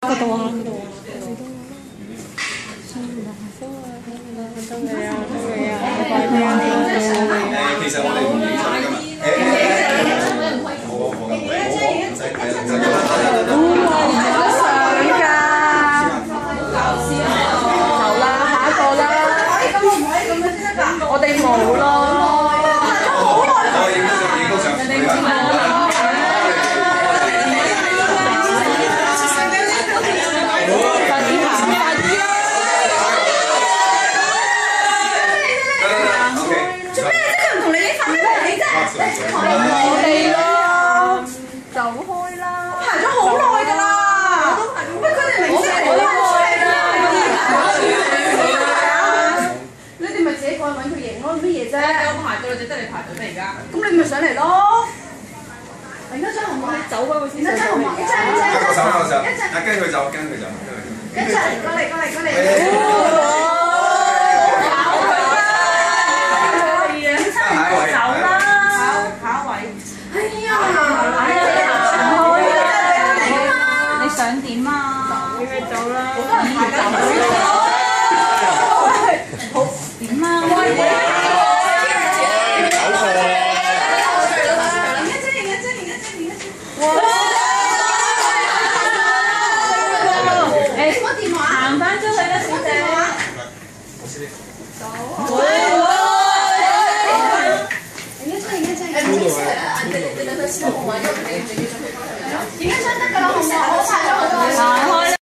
嗰度啊，嗰度啊。 其實我哋唔影相㗎嘛。 我哋冇咯。我哋咯，走開啦！ 排咗好耐㗎啦。喂，佢哋明星我都開啦。你哋咪自己過去揾佢影咯，乜嘢啫？ 有排到，就得你排隊咩而家？ 咁你咪上嚟咯。而家張紅馬， 走開會先。 而家張紅馬，一張， 跟佢走，跟佢走。 一張，過嚟。 你想點啊？ 走啦！好多人排緊隊。